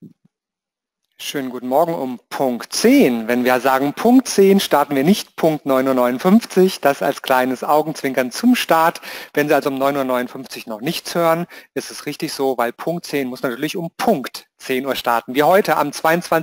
Schönen guten Morgen um Punkt 10. Wenn wir sagen Punkt 10, starten wir nicht Punkt 9.59 Uhr. Das als kleines Augenzwinkern zum Start. Wenn Sie also um 9.59 Uhr noch nichts hören, ist es richtig so, weil Punkt 10 muss natürlich um Punkt 10 Uhr starten. Wie heute am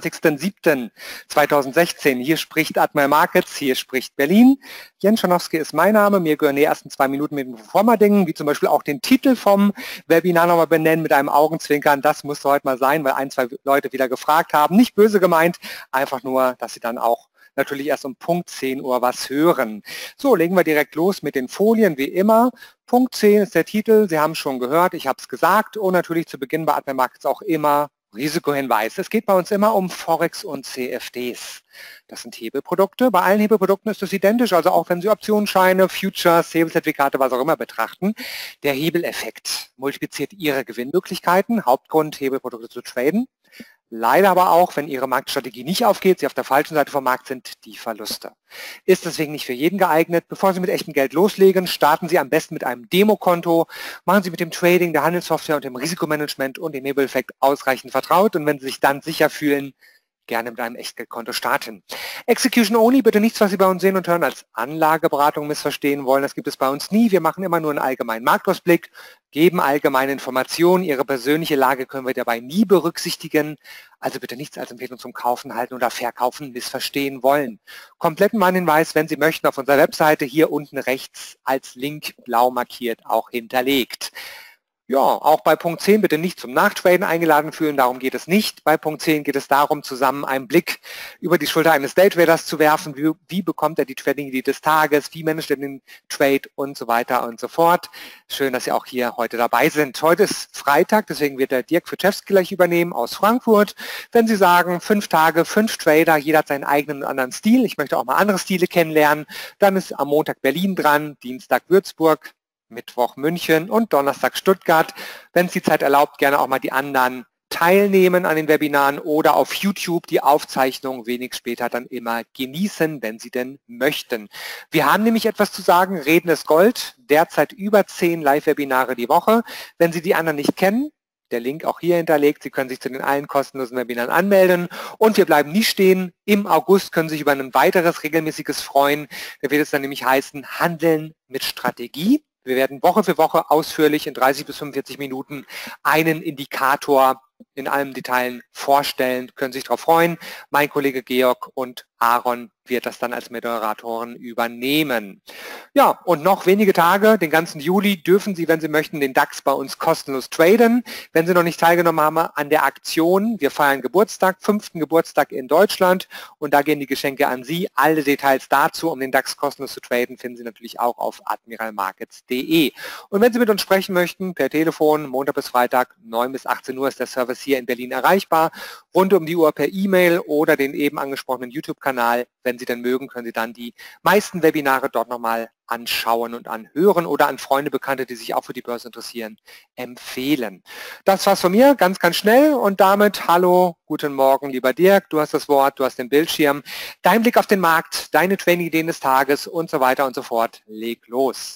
22.07.2016. Hier spricht Admiral Markets, hier spricht Berlin. Jens Schanowski ist mein Name. Mir gehören die ersten 2 Minuten mit dem Proforma-Dingen, wie zum Beispiel auch den Titel vom Webinar nochmal benennen mit einem Augenzwinkern. Das musste heute mal sein, weil 1, 2 Leute wieder gefragt haben. Nicht böse gemeint, einfach nur, dass Sie dann auch natürlich erst um Punkt 10 Uhr was hören. So, legen wir direkt los mit den Folien, wie immer. Punkt 10 ist der Titel, Sie haben es schon gehört, ich habe es gesagt. Und natürlich zu Beginn bei Admiral Markets auch immer Risikohinweis. Es geht bei uns immer um Forex und CFDs. Das sind Hebelprodukte. Bei allen Hebelprodukten ist das identisch, also auch wenn Sie Optionsscheine, Futures, Hebelzertifikate, was auch immer betrachten. Der Hebeleffekt multipliziert Ihre Gewinnmöglichkeiten, Hauptgrund, Hebelprodukte zu traden. Leider aber auch, wenn Ihre Marktstrategie nicht aufgeht, Sie auf der falschen Seite vom Markt sind, die Verluste. Ist deswegen nicht für jeden geeignet. Bevor Sie mit echtem Geld loslegen, starten Sie am besten mit einem Demokonto. Machen Sie mit dem Trading, der Handelssoftware und dem Risikomanagement und dem Hebeleffekt ausreichend vertraut. Und wenn Sie sich dann sicher fühlen, gerne mit einem Echtgeldkonto starten. Execution Only, bitte nichts, was Sie bei uns sehen und hören, als Anlageberatung missverstehen wollen. Das gibt es bei uns nie. Wir machen immer nur einen allgemeinen Marktausblick, geben allgemeine Informationen. Ihre persönliche Lage können wir dabei nie berücksichtigen. Also bitte nichts als Empfehlung zum Kaufen, Halten oder Verkaufen missverstehen wollen. Kompletten Warnhinweis, wenn Sie möchten, auf unserer Webseite hier unten rechts als Link blau markiert auch hinterlegt. Ja, auch bei Punkt 10 bitte nicht zum Nachtraden eingeladen fühlen, darum geht es nicht. Bei Punkt 10 geht es darum, zusammen einen Blick über die Schulter eines Daytraders zu werfen. Wie bekommt er die Trading-Idee des Tages, wie managt er den Trade und so weiter und so fort. Schön, dass Sie auch hier heute dabei sind. Heute ist Freitag, deswegen wird der Dirk Witschewski gleich übernehmen aus Frankfurt. Wenn Sie sagen, 5 Tage, 5 Trader, jeder hat seinen eigenen und anderen Stil, ich möchte auch mal andere Stile kennenlernen, dann ist am Montag Berlin dran, Dienstag Würzburg, Mittwoch München und Donnerstag Stuttgart. Wenn es die Zeit erlaubt, gerne auch mal die anderen teilnehmen an den Webinaren oder auf YouTube die Aufzeichnung wenig später dann immer genießen, wenn Sie denn möchten. Wir haben nämlich etwas zu sagen, Reden ist Gold, derzeit über 10 Live-Webinare die Woche. Wenn Sie die anderen nicht kennen, der Link auch hier hinterlegt. Sie können sich zu den allen kostenlosen Webinaren anmelden und wir bleiben nie stehen. Im August können Sie sich über ein weiteres regelmäßiges freuen. Da wird es dann nämlich heißen, Handeln mit Strategie. Wir werden Woche für Woche ausführlich in 30 bis 45 Minuten einen Indikator in allen Details vorstellen. Können sich darauf freuen. Mein Kollege Georg und Aaron wird das dann als Moderatoren übernehmen. Ja, und noch wenige Tage, den ganzen Juli, dürfen Sie, wenn Sie möchten, den DAX bei uns kostenlos traden. Wenn Sie noch nicht teilgenommen haben an der Aktion, wir feiern Geburtstag, 5. Geburtstag in Deutschland und da gehen die Geschenke an Sie. Alle Details dazu, um den DAX kostenlos zu traden, finden Sie natürlich auch auf admiralmarkets.de. Und wenn Sie mit uns sprechen möchten, per Telefon, Montag bis Freitag, 9 bis 18 Uhr ist der Service hier in Berlin erreichbar, rund um die Uhr per E-Mail oder den eben angesprochenen YouTube-Kanal. Wenn Sie denn mögen, können Sie dann die meisten Webinare dort nochmal anschauen und anhören oder an Freunde, Bekannte, die sich auch für die Börse interessieren, empfehlen. Das war's von mir, ganz, ganz schnell und damit hallo, guten Morgen, lieber Dirk, du hast das Wort, du hast den Bildschirm, dein Blick auf den Markt, deine Trading-Ideen des Tages und so weiter und so fort. Leg los.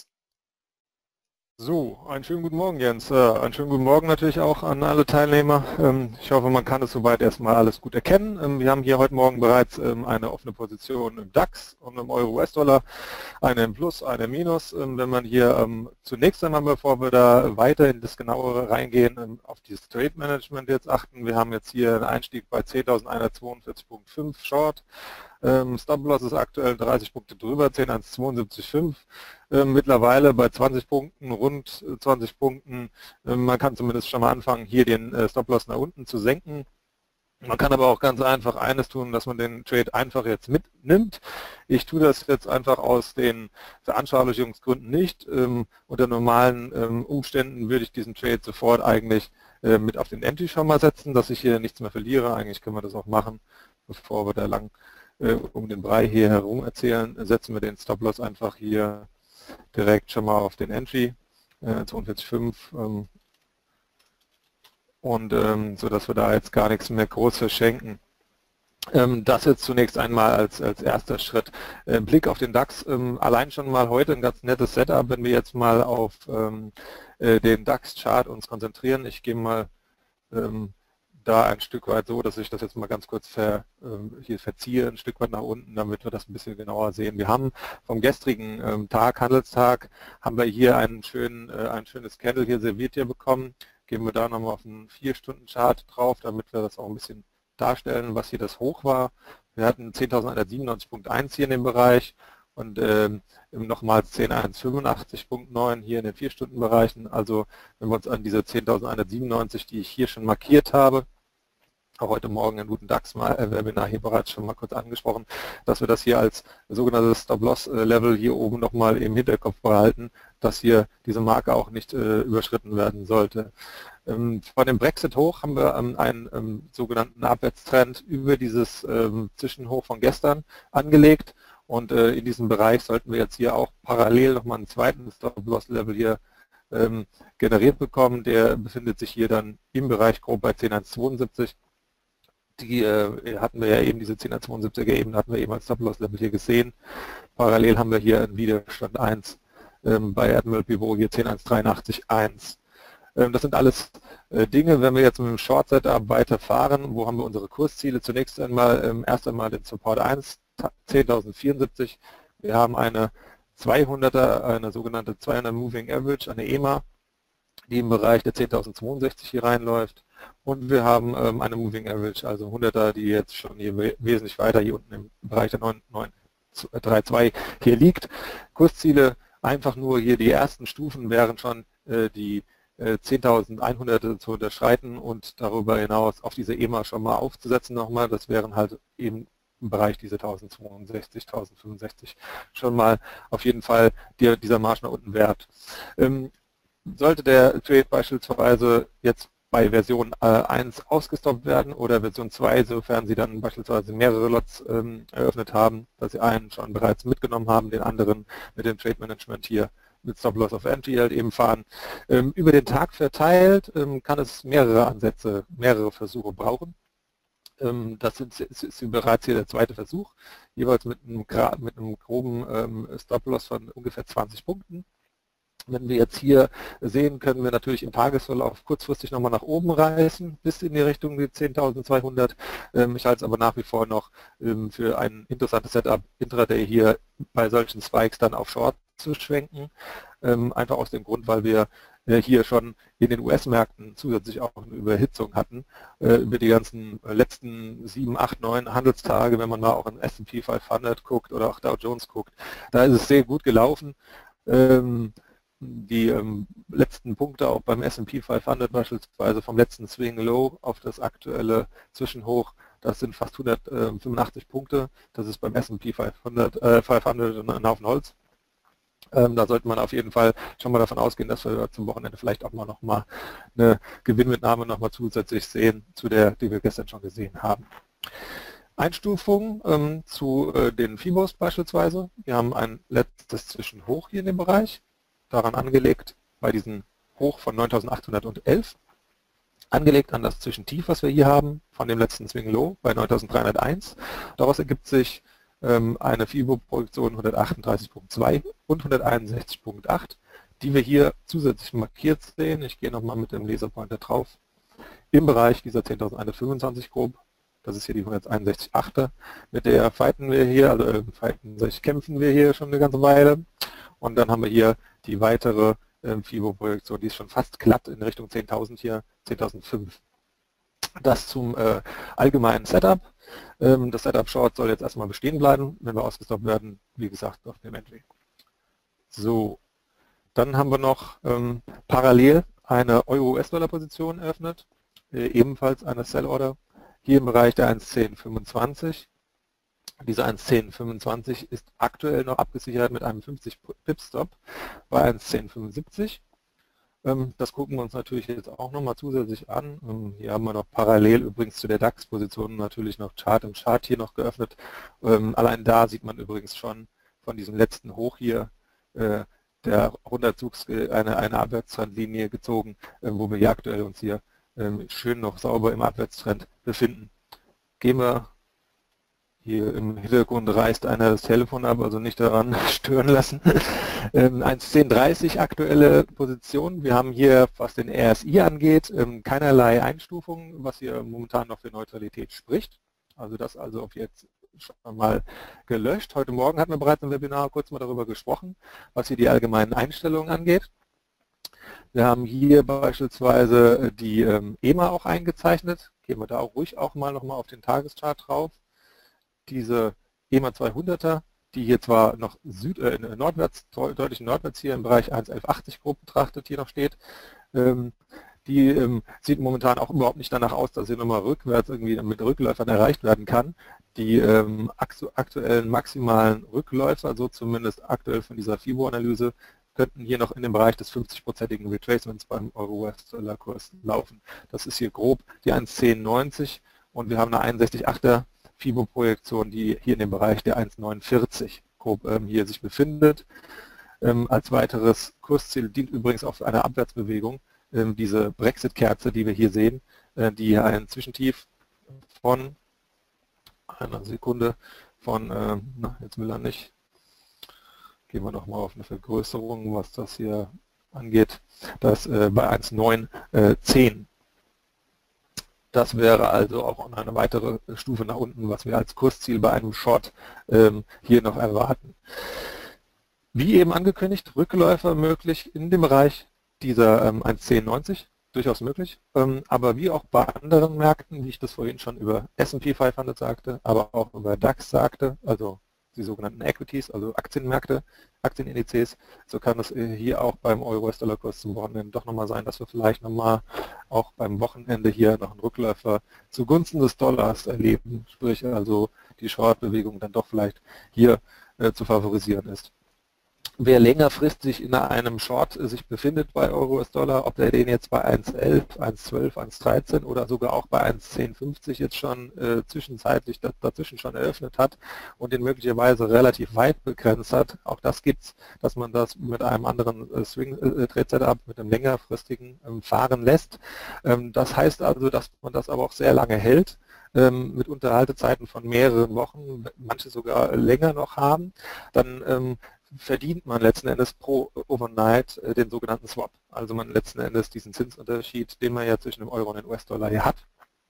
So, einen schönen guten Morgen, Jens. Einen schönen guten Morgen natürlich auch an alle Teilnehmer. Ich hoffe, man kann es soweit erstmal alles gut erkennen. Wir haben hier heute Morgen bereits eine offene Position im DAX und im Euro-US-Dollar, eine im Plus, eine im Minus. Wenn man hier zunächst einmal, bevor wir da weiter in das Genauere reingehen, auf dieses Trade-Management jetzt achten. Wir haben jetzt hier einen Einstieg bei 10.142.5 Short. Stop-Loss ist aktuell 30 Punkte drüber, 10.172,5. Mittlerweile bei 20 Punkten, rund 20 Punkten. Man kann zumindest schon mal anfangen, hier den Stop-Loss nach unten zu senken. Man kann aber auch ganz einfach eines tun, dass man den Trade einfach jetzt mitnimmt. Ich tue das jetzt einfach aus den Veranschaulichungsgründen nicht. Unter normalen Umständen würde ich diesen Trade sofort eigentlich mit auf den Entry schon mal setzen, dass ich hier nichts mehr verliere. Eigentlich können wir das auch machen, bevor wir da lang um den Brei hier herum erzählen. Setzen wir den Stop-Loss einfach hier direkt schon mal auf den Entry, 42,5 und so dass wir da jetzt gar nichts mehr groß verschenken. Das jetzt zunächst einmal als erster Schritt. Blick auf den DAX, allein schon mal heute ein ganz nettes Setup, wenn wir jetzt mal auf den DAX-Chart uns konzentrieren. Ich gehe mal da ein Stück weit so, dass ich das jetzt mal ganz kurz hier verziehe, ein Stück weit nach unten, damit wir das ein bisschen genauer sehen. Wir haben vom gestrigen Tag, Handelstag, haben wir hier ein schönes Candle hier serviert hier bekommen. Gehen wir da nochmal auf einen 4-Stunden-Chart drauf, damit wir das auch ein bisschen darstellen, was hier das Hoch war. Wir hatten 10.197.1 hier in dem Bereich und nochmals 10.185.9 hier in den 4-Stunden-Bereichen. Also wenn wir uns an diese 10.197, die ich hier schon markiert habe, auch heute Morgen in guten DAX-Webinar hier bereits schon mal kurz angesprochen, dass wir das hier als sogenanntes Stop-Loss-Level hier oben nochmal im Hinterkopf behalten, dass hier diese Marke auch nicht überschritten werden sollte. Von dem Brexit hoch haben wir einen sogenannten Abwärtstrend über dieses Zwischenhoch von gestern angelegt und in diesem Bereich sollten wir jetzt hier auch parallel nochmal einen zweiten Stop-Loss-Level hier generiert bekommen. Der befindet sich hier dann im Bereich grob bei 10.172. Die hatten wir ja eben, diese 10.172er Ebene hatten wir eben als Stop-Loss-Level hier gesehen. Parallel haben wir hier einen Widerstand 1 bei Admiral Pivot hier 10.183.1. Das sind alles Dinge, wenn wir jetzt mit dem Short-Setup weiterfahren, wo haben wir unsere Kursziele? Zunächst einmal, erst einmal den Support 1, 10.074. Wir haben eine 200er, eine sogenannte 200 Moving Average, eine EMA, die im Bereich der 10.062 hier reinläuft. Und wir haben eine Moving Average, also 100er, die jetzt schon hier wesentlich weiter hier unten im Bereich der 9.932 hier liegt. Kursziele, einfach nur hier die ersten Stufen wären schon die 10.100 zu unterschreiten und darüber hinaus auf diese EMA schon mal aufzusetzen nochmal. Das wären halt eben im Bereich diese 1062, 1065 schon mal auf jeden Fall dieser Marsch nach unten wert. Sollte der Trade beispielsweise jetzt bei Version 1 ausgestoppt werden oder Version 2, sofern Sie dann beispielsweise mehrere Lots eröffnet haben, dass Sie einen schon bereits mitgenommen haben, den anderen mit dem Trade Management hier mit Stop Loss of Entry halt eben fahren. Über den Tag verteilt kann es mehrere Ansätze, mehrere Versuche brauchen. Das ist bereits hier der zweite Versuch, jeweils mit einem groben Stop Loss von ungefähr 20 Punkten. Wenn wir jetzt hier sehen, können wir natürlich im Tagesverlauf kurzfristig nochmal nach oben reißen, bis in die Richtung die 10.200. Ich halte es aber nach wie vor noch für ein interessantes Setup, Intraday hier bei solchen Spikes dann auf Short zu schwenken. Einfach aus dem Grund, weil wir hier schon in den US-Märkten zusätzlich auch eine Überhitzung hatten, über die ganzen letzten 7, 8, 9 Handelstage, wenn man mal auch in S&P 500 guckt oder auch Dow Jones guckt. Da ist es sehr gut gelaufen. Die letzten Punkte auch beim S&P 500 beispielsweise vom letzten Swing Low auf das aktuelle Zwischenhoch, das sind fast 185 Punkte. Das ist beim S&P 500 ein Haufen Holz. Da sollte man auf jeden Fall schon mal davon ausgehen, dass wir zum Wochenende vielleicht auch mal nochmal eine Gewinnmitnahme nochmal zusätzlich sehen, zu der, die wir gestern schon gesehen haben. Einstufung zu den Fibos beispielsweise. Wir haben ein letztes Zwischenhoch hier in dem Bereich, daran angelegt bei diesem Hoch von 9.811, angelegt an das Zwischentief, was wir hier haben, von dem letzten Swing Low bei 9.301. Daraus ergibt sich eine FIBO-Projektion 138.2 und 161.8, die wir hier zusätzlich markiert sehen. Ich gehe nochmal mit dem Laserpointer drauf. Im Bereich dieser 10.125 grob, das ist hier die 161.8er, mit der fighten wir hier, also kämpfen wir hier schon eine ganze Weile. Und dann haben wir hier die weitere FIBO-Projektion, die ist schon fast glatt in Richtung 10.000 hier, 10.005. Das zum allgemeinen Setup. Das Setup Short soll jetzt erstmal bestehen bleiben, wenn wir ausgestoppt werden, wie gesagt, auf dem Entry. So, dann haben wir noch parallel eine Euro-US-Dollar-Position eröffnet, ebenfalls eine Sell-Order, hier im Bereich der 1.1025. Diese 1.1025 ist aktuell noch abgesichert mit einem 50-Pip-Stop bei 1.1075. Das gucken wir uns natürlich jetzt auch nochmal zusätzlich an. Hier haben wir noch parallel übrigens zu der DAX-Position natürlich noch Chart im Chart hier noch geöffnet. Allein da sieht man übrigens schon von diesem letzten Hoch hier der 100 Zugs eine Abwärtstrendlinie gezogen, wo wir hier aktuell uns hier schön noch sauber im Abwärtstrend befinden. Gehen wir Hier im Hintergrund reißt einer das Telefon ab, also nicht daran stören lassen. 1.10.30 aktuelle Position. Wir haben hier, was den RSI angeht, keinerlei Einstufungen, was hier momentan noch für Neutralität spricht. Also das also auf jetzt schon mal gelöscht. Heute Morgen hatten wir bereits im Webinar kurz mal darüber gesprochen, was hier die allgemeinen Einstellungen angeht. Wir haben hier beispielsweise die EMA auch eingezeichnet. Gehen wir da auch ruhig auch mal nochmal auf den Tageschart drauf. Diese EMA 200er, die hier zwar noch nordwärts, deutlich nordwärts hier im Bereich 1.1180 grob betrachtet hier noch steht, die sieht momentan auch überhaupt nicht danach aus, dass sie nochmal rückwärts irgendwie mit Rückläufern erreicht werden kann. Die aktuellen maximalen Rückläufer, so zumindest aktuell von dieser FIBO-Analyse, könnten hier noch in dem Bereich des 50-prozentigen Retracements beim Euro-US-Dollar-Kurs laufen. Das ist hier grob die 1,1090 und wir haben eine 61,8er FIBO-Projektion, die hier in dem Bereich der 1,49 grob hier sich befindet. Als weiteres Kursziel dient übrigens auch für eine Abwärtsbewegung diese Brexit-Kerze, die wir hier sehen, die hier ein Zwischentief von einer Sekunde von, jetzt will er nicht, gehen wir nochmal auf eine Vergrößerung, was das hier angeht, das bei 1,910. Das wäre also auch eine weitere Stufe nach unten, was wir als Kursziel bei einem Short hier noch erwarten. Wie eben angekündigt, Rückläufer möglich in dem Bereich dieser 1,1090, durchaus möglich, aber wie auch bei anderen Märkten, wie ich das vorhin schon über S&P 500 sagte, aber auch über DAX sagte, also die sogenannten Equities, also Aktienmärkte, Aktienindizes, so kann es hier auch beim Euro-US-Dollar-Kurs zum Wochenende doch nochmal sein, dass wir vielleicht nochmal auch beim Wochenende hier noch einen Rückläufer zugunsten des Dollars erleben, sprich also die Short-Bewegung dann doch vielleicht hier zu favorisieren ist. Wer längerfristig in einem Short sich befindet bei Euro-US-Dollar, ob der den jetzt bei 1,11, 1,12, 1,13 oder sogar auch bei 1,1050 jetzt schon zwischenzeitlich dazwischen schon eröffnet hat und den möglicherweise relativ weit begrenzt hat, auch das gibt es, dass man das mit einem anderen Swing-Trade-Setup, mit einem längerfristigen fahren lässt. Das heißt also, dass man das aber auch sehr lange hält, mit Unterhaltezeiten von mehreren Wochen, manche sogar länger noch haben, dann verdient man letzten Endes pro Overnight den sogenannten Swap. Also man letzten Endes diesen Zinsunterschied, den man ja zwischen dem Euro und dem US-Dollar hier hat,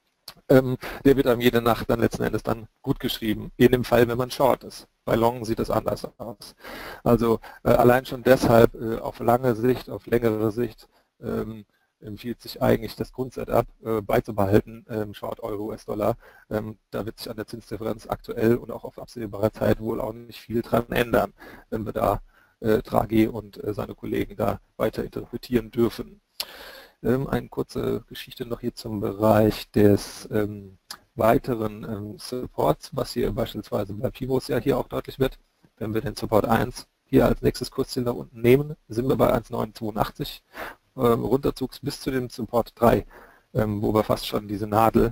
der wird einem jede Nacht dann letzten Endes dann gut geschrieben, in dem Fall, wenn man Short ist. Bei Long sieht es anders aus. Also allein schon deshalb auf lange Sicht, auf längere Sicht empfiehlt sich eigentlich das Grundsetup beizubehalten, Short Euro, US-Dollar. Da wird sich an der Zinsdifferenz aktuell und auch auf absehbare Zeit wohl auch nicht viel dran ändern, wenn wir da Draghi und seine Kollegen da weiter interpretieren dürfen. Eine kurze Geschichte noch hier zum Bereich des weiteren Supports, was hier beispielsweise bei Pivos ja hier auch deutlich wird. Wenn wir den Support 1 hier als nächstes Kursziel nach unten nehmen, sind wir bei 1,982. Runterzugs bis zu dem Support 3, wo wir fast schon diese Nadel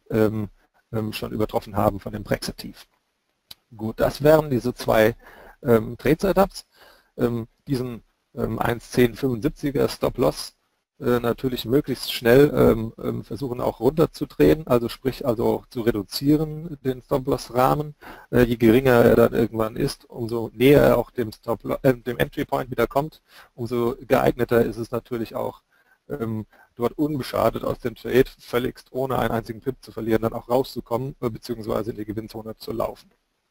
schon übertroffen haben von dem Brexit-Tief. Gut, das wären diese zwei Trade-Setups. Diesen 1,1075er Stop-Loss natürlich möglichst schnell versuchen auch runterzudrehen, also sprich also zu reduzieren den Stop-Loss-Rahmen. Je geringer er dann irgendwann ist, umso näher er auch dem Entry-Point wieder kommt, umso geeigneter ist es natürlich auch dort unbeschadet aus dem Trade, völligst ohne einen einzigen Pip zu verlieren, dann auch rauszukommen, beziehungsweise in die Gewinnzone zu laufen.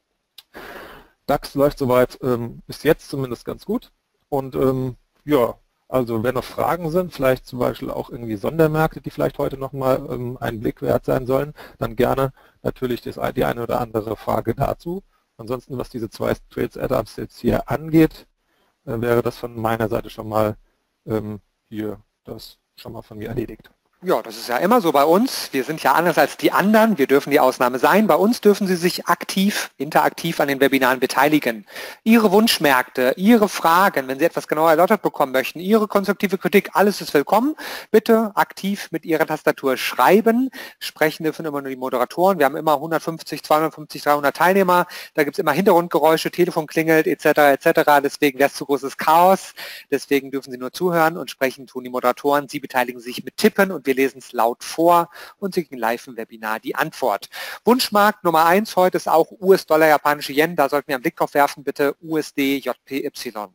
DAX läuft soweit bis jetzt zumindest ganz gut und ja, also wenn noch Fragen sind, vielleicht zum Beispiel auch irgendwie Sondermärkte, die vielleicht heute nochmal einen Blick wert sein sollen, dann gerne natürlich die eine oder andere Frage dazu. Ansonsten, was diese zwei Trade-Setups jetzt hier angeht, wäre das von meiner Seite schon mal hier das schon mal von mir erledigt. Ja, das ist ja immer so bei uns. Wir sind ja anders als die anderen. Wir dürfen die Ausnahme sein. Bei uns dürfen Sie sich aktiv, interaktiv an den Webinaren beteiligen. Ihre Wunschmärkte, Ihre Fragen, wenn Sie etwas genauer erläutert bekommen möchten, Ihre konstruktive Kritik, alles ist willkommen. Bitte aktiv mit Ihrer Tastatur schreiben. Sprechen dürfen immer nur die Moderatoren. Wir haben immer 150, 250, 300 Teilnehmer. Da gibt es immer Hintergrundgeräusche, Telefon klingelt etc. etc. Deswegen wäre es zu großes Chaos. Deswegen dürfen Sie nur zuhören und sprechen tun die Moderatoren. Sie beteiligen sich mit Tippen und wir wir lesen es laut vor und Sie kriegen live im Webinar die Antwort. Wunschmarkt Nummer 1 heute ist auch US-Dollar, japanische Yen. Da sollten wir einen Blick drauf werfen, bitte USD, JPY.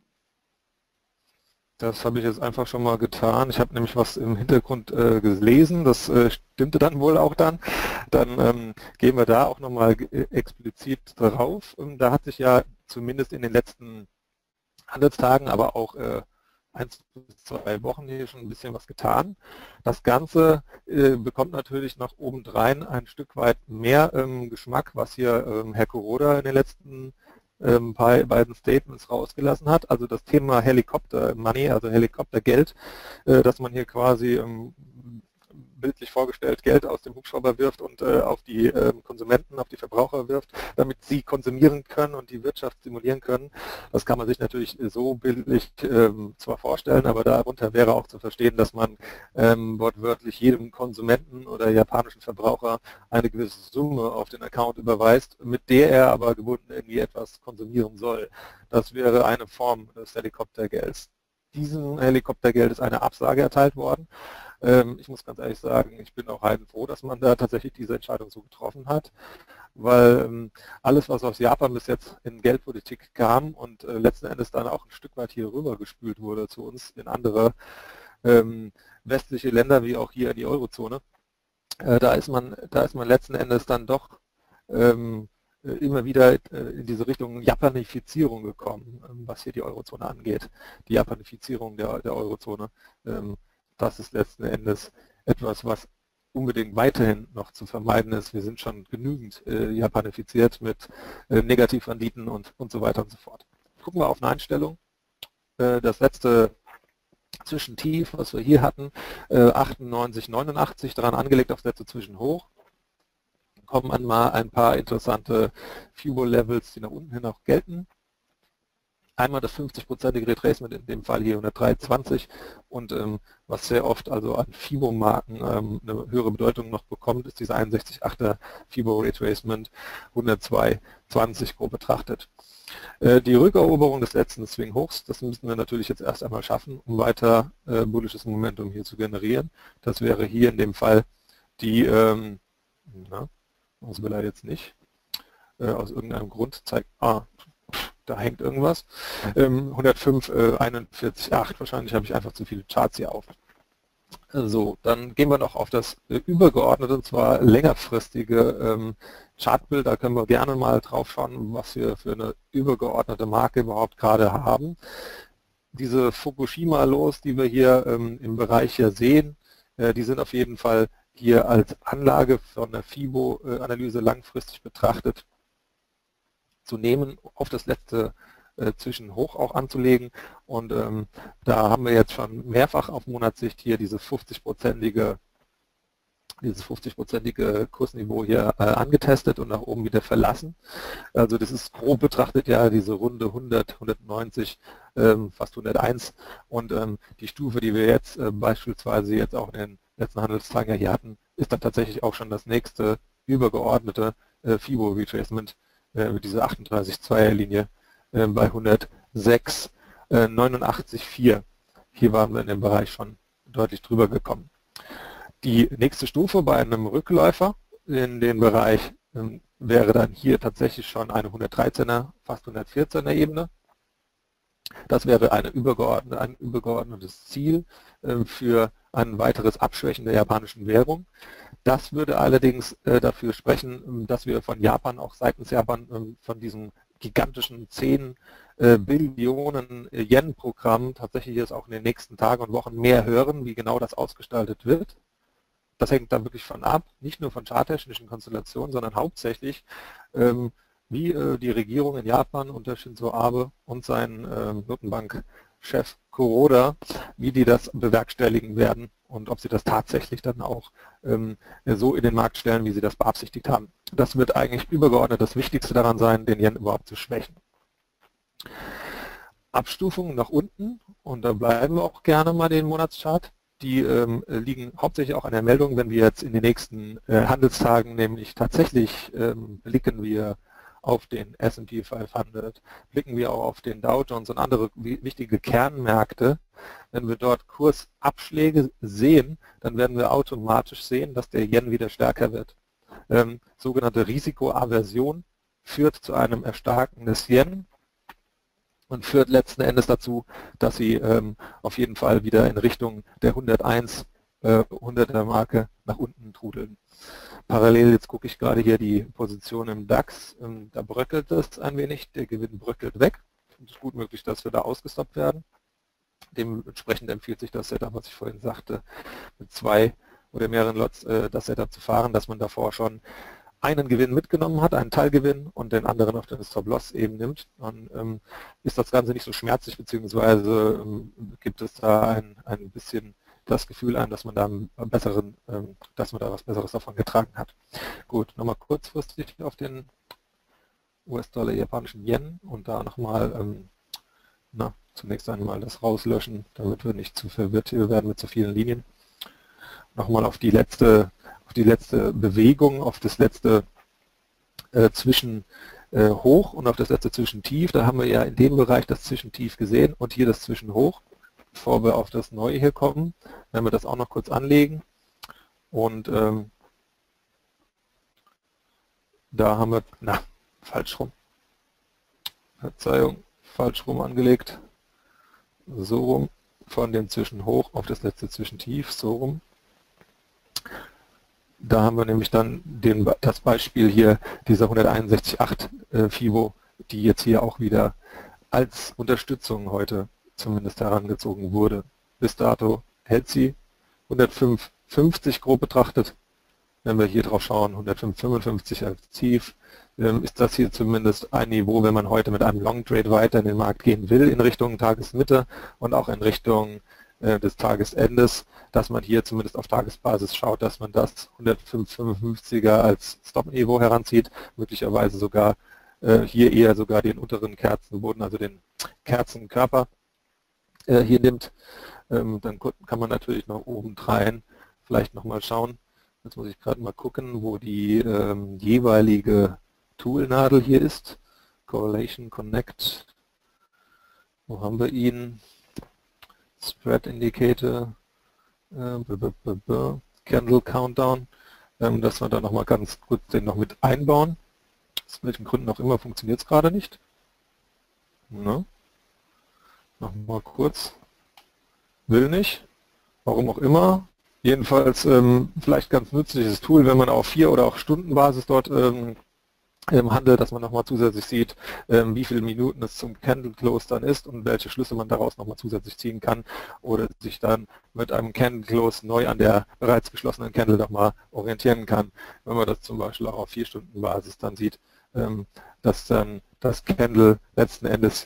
Das habe ich jetzt einfach schon mal getan. Ich habe nämlich was im Hintergrund gelesen, das stimmte dann wohl auch dann. Dann gehen wir da auch nochmal explizit drauf. Da hat sich ja zumindest in den letzten Handelstagen, aber auch 1 bis 2 Wochen hier schon ein bisschen was getan. Das Ganze bekommt natürlich noch obendrein ein Stück weit mehr Geschmack, was hier Herr Kuroda in den letzten beiden Statements rausgelassen hat. Also das Thema Helikopter Money, also Helikoptergeld, dass man hier quasi bildlich vorgestellt Geld aus dem Hubschrauber wirft und auf die Konsumenten, auf die Verbraucher wirft, damit sie konsumieren können und die Wirtschaft stimulieren können. Das kann man sich natürlich so bildlich zwar vorstellen, aber darunter wäre auch zu verstehen, dass man wortwörtlich jedem Konsumenten oder japanischen Verbraucher eine gewisse Summe auf den Account überweist, mit der er aber gebunden irgendwie etwas konsumieren soll. Das wäre eine Form des Helikoptergelds. Diesem Helikoptergeld ist eine Absage erteilt worden. Ich muss ganz ehrlich sagen, ich bin auch heidenfroh, dass man da tatsächlich diese Entscheidung so getroffen hat, weil alles, was aus Japan bis jetzt in Geldpolitik kam und letzten Endes dann auch ein Stück weit hier rüber gespült wurde zu uns in andere westliche Länder, wie auch hier in die Eurozone, da ist man letzten Endes dann doch immer wieder in diese Richtung Japanifizierung gekommen, was hier die Eurozone angeht. Die Japanifizierung der Eurozone, das ist letzten Endes etwas, was unbedingt weiterhin noch zu vermeiden ist. Wir sind schon genügend japanifiziert mit Negativrenditen und so weiter und so fort. Gucken wir auf eine Einstellung. Das letzte Zwischentief, was wir hier hatten, 98,89, daran angelegt auf letzte Zwischenhoch. Kommen an mal ein paar interessante FIBO-Levels, die nach unten hin auch gelten. Einmal das 50-prozentige Retracement, in dem Fall hier 103,20 und was sehr oft also an FIBO-Marken eine höhere Bedeutung noch bekommt, ist dieser 61,8er FIBO-Retracement 102,20 grob betrachtet. Die Rückeroberung des letzten Swing-Hochs, das müssen wir natürlich jetzt erst einmal schaffen, um weiter bullisches Momentum hier zu generieren. Das wäre hier in dem Fall die, das will er jetzt nicht, aus irgendeinem Grund zeigt, da hängt irgendwas. 105, 41,8, wahrscheinlich habe ich einfach zu viele Charts hier auf. So, dann gehen wir noch auf das übergeordnete, und zwar längerfristige Chartbild. Da können wir gerne mal drauf schauen, was wir für eine übergeordnete Marke überhaupt gerade haben. Diese Fukushima-Los, die wir hier im Bereich hier sehen, die sind auf jeden Fall hier als Anlage von der FIBO-Analyse langfristig betrachtet zu nehmen, auf das letzte Zwischenhoch auch anzulegen. Und da haben wir jetzt schon mehrfach auf Monatssicht hier dieses 50-prozentige Kursniveau hier angetestet und nach oben wieder verlassen. Also das ist grob betrachtet ja diese Runde 100, 190, fast 101 und die Stufe, die wir jetzt beispielsweise jetzt auch in den letzten Handelstagen ja hier hatten, ist dann tatsächlich auch schon das nächste übergeordnete FIBO-Retracement mit dieser 38,2er-Linie bei 106,89,4. Hier waren wir in dem Bereich schon deutlich drüber gekommen. Die nächste Stufe bei einem Rückläufer in den Bereich wäre dann hier tatsächlich schon eine 113er, fast 114er Ebene. Das wäre ein übergeordnetes Ziel für ein weiteres Abschwächen der japanischen Währung. Das würde allerdings dafür sprechen, dass wir von Japan, auch seitens Japan, von diesem gigantischen 10 Billionen Yen-Programm tatsächlich jetzt auch in den nächsten Tagen und Wochen mehr hören, wie genau das ausgestaltet wird. Das hängt dann wirklich von ab, nicht nur von charttechnischen Konstellationen, sondern hauptsächlich wie die Regierung in Japan unter Shinzo Abe und sein Notenbankchef Kuroda, wie die das bewerkstelligen werden und ob sie das tatsächlich dann auch so in den Markt stellen, wie sie das beabsichtigt haben. Das wird eigentlich übergeordnet das Wichtigste daran sein, den Yen überhaupt zu schwächen. Abstufungen nach unten, und da bleiben wir auch gerne mal den Monatschart. Die liegen hauptsächlich auch an der Meldung, wenn wir jetzt in den nächsten Handelstagen nämlich tatsächlich blicken wir auf den S&P 500, blicken wir auch auf den Dow Jones und andere wichtige Kernmärkte. Wenn wir dort Kursabschläge sehen, dann werden wir automatisch sehen, dass der Yen wieder stärker wird. Sogenannte Risikoaversion führt zu einem Erstarken des Yen und führt letzten Endes dazu, dass sie auf jeden Fall wieder in Richtung der 100er Marke nach unten trudeln. Parallel, jetzt gucke ich gerade hier die Position im DAX, da bröckelt es ein wenig, der Gewinn bröckelt weg. Es ist gut möglich, dass wir da ausgestoppt werden. Dementsprechend empfiehlt sich das Setup, was ich vorhin sagte, mit 2 oder mehreren Lots das Setup zu fahren, dass man davor schon einen Gewinn mitgenommen hat, einen Teilgewinn und den anderen auf den Stop-Loss eben nimmt. Dann ist das Ganze nicht so schmerzlich, beziehungsweise gibt es da ein bisschen das Gefühl ein, dass man da was Besseres davon getragen hat. Gut, nochmal kurzfristig auf den US-Dollar, japanischen Yen und da nochmal zunächst einmal das rauslöschen, damit wir nicht zu verwirrt werden mit so vielen Linien. Nochmal auf die letzte Bewegung, auf das letzte Zwischenhoch und auf das letzte Zwischentief. Da haben wir ja in dem Bereich das Zwischentief gesehen und hier das Zwischenhoch. Bevor wir auf das Neue hier kommen, werden wir das auch noch kurz anlegen. Und da haben wir, falsch rum. Verzeihung, falsch rum angelegt. So rum, von dem Zwischenhoch auf das letzte Zwischentief, so rum. Da haben wir nämlich dann das Beispiel hier, dieser 161,8 FIBO, die jetzt hier auch wieder als Unterstützung heute zumindest herangezogen wurde. Bis dato hält sie 105,50 grob betrachtet. Wenn wir hier drauf schauen, 105,55 als Tief, ist das hier zumindest ein Niveau, wenn man heute mit einem Long Trade weiter in den Markt gehen will, in Richtung Tagesmitte und auch in Richtung des Tagesendes, dass man hier zumindest auf Tagesbasis schaut, dass man das 105,55er als Stop-Niveau heranzieht, möglicherweise sogar hier eher sogar den unteren Kerzenboden, also den Kerzenkörper hier nimmt. Dann kann man natürlich nach oben drehen, vielleicht nochmal schauen. Jetzt muss ich gerade mal gucken, wo die jeweilige Toolnadel hier ist. Correlation Connect. Wo haben wir ihn? Spread Indicator. Candle Countdown. Dass wir da nochmal ganz kurz den noch mit einbauen. Aus welchen Gründen auch immer funktioniert es gerade nicht. Ne? Nochmal kurz. Will nicht. Warum auch immer. Jedenfalls vielleicht ganz nützliches Tool, wenn man auf 4 oder auch Stundenbasis dort handelt, dass man nochmal zusätzlich sieht, wie viele Minuten es zum Candle Close dann ist und welche Schlüsse man daraus nochmal zusätzlich ziehen kann oder sich dann mit einem Candle Close neu an der bereits geschlossenen Candle nochmal orientieren kann. Wenn man das zum Beispiel auch auf 4 Stundenbasis dann sieht, dass dann das Candle letzten Endes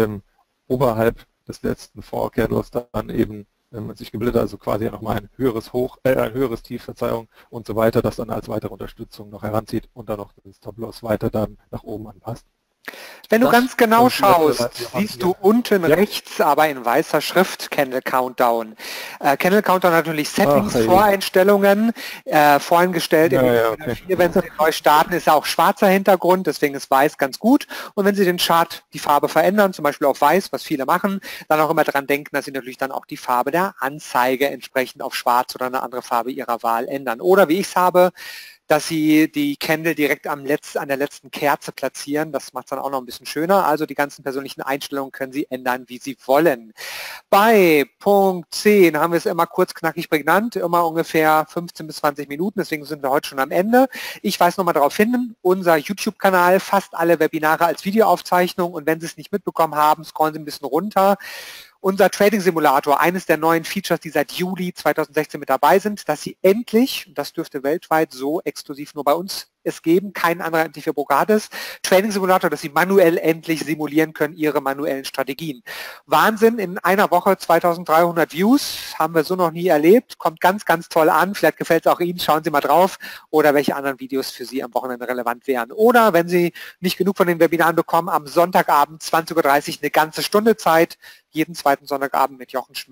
oberhalb des letzten Vorcandles dann eben sich gebildet, also quasi nochmal ein höheres Tief, Verzeihung und so weiter, das dann als weitere Unterstützung noch heranzieht und dann noch das Stop-Loss weiter dann nach oben anpasst. Wenn du ganz genau schaust, siehst du unten rechts, aber in weißer Schrift, Candle Countdown. Candle Countdown natürlich Settings, Voreinstellungen, voreingestellt. Wenn Sie neu starten, ist ja auch schwarzer Hintergrund, deswegen ist weiß ganz gut. Und wenn Sie den Chart die Farbe verändern, zum Beispiel auf weiß, was viele machen, dann auch immer daran denken, dass Sie natürlich dann auch die Farbe der Anzeige entsprechend auf schwarz oder eine andere Farbe Ihrer Wahl ändern. Oder wie ich es habe, dass Sie die Candle direkt an der letzten Kerze platzieren. Das macht es dann auch noch ein bisschen schöner. Also die ganzen persönlichen Einstellungen können Sie ändern, wie Sie wollen. Bei Punkt 10 haben wir es immer kurz, knackig, prägnant, immer ungefähr 15 bis 20 Minuten. Deswegen sind wir heute schon am Ende. Ich weise nochmal darauf hin, unser YouTube-Kanal, fast alle Webinare als Videoaufzeichnung. Und wenn Sie es nicht mitbekommen haben, scrollen Sie ein bisschen runter. Unser Trading-Simulator, eines der neuen Features, die seit Juli 2016 mit dabei sind, dass Sie endlich, und das dürfte weltweit so exklusiv nur bei uns es geben, kein anderer MT4-Broker hat es, Trading-Simulator, dass Sie manuell endlich simulieren können, Ihre manuellen Strategien. Wahnsinn, in einer Woche 2300 Views, haben wir so noch nie erlebt, kommt ganz, ganz toll an, vielleicht gefällt es auch Ihnen, schauen Sie mal drauf, oder welche anderen Videos für Sie am Wochenende relevant wären. Oder wenn Sie nicht genug von den Webinaren bekommen, am Sonntagabend 20:30 Uhr eine ganze Stunde Zeit, jeden zweiten Sonntagabend mit Jochen Schmidt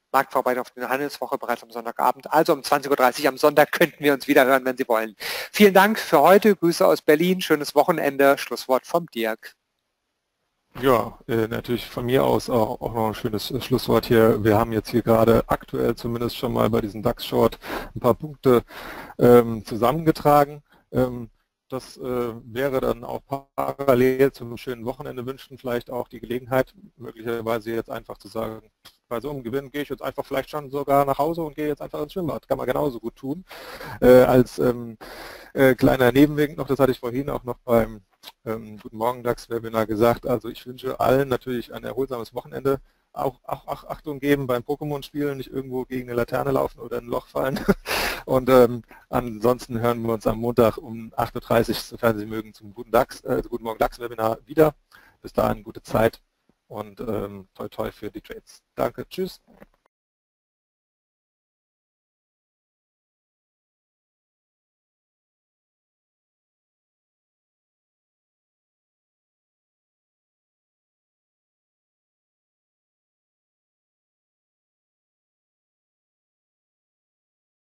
Marktvorbereitung auf die Handelswoche bereits am Sonntagabend. Also um 20:30 Uhr am Sonntag könnten wir uns wieder hören, wenn Sie wollen. Vielen Dank für heute. Grüße aus Berlin. Schönes Wochenende. Schlusswort vom Dirk. Ja, natürlich von mir aus auch noch ein schönes Schlusswort hier. Wir haben jetzt hier gerade aktuell zumindest schon mal bei diesem DAX-Short ein paar Punkte zusammengetragen. Das wäre dann auch parallel zum schönen Wochenende wünschen vielleicht auch die Gelegenheit, möglicherweise jetzt einfach zu sagen, bei so einem Gewinn gehe ich jetzt einfach vielleicht schon sogar nach Hause und gehe jetzt einfach ins Schwimmbad. Kann man genauso gut tun. Als kleiner Nebenweg noch, das hatte ich vorhin auch noch beim Guten Morgen DAX-Webinar gesagt, also ich wünsche allen natürlich ein erholsames Wochenende. Auch Achtung geben beim Pokémon-Spielen, nicht irgendwo gegen eine Laterne laufen oder ein Loch fallen. Und ansonsten hören wir uns am Montag um 8:30 Uhr, sofern Sie mögen, zum Guten Morgen DAX-Webinar wieder. Bis dahin gute Zeit und toi toi für die Trades. Danke, tschüss.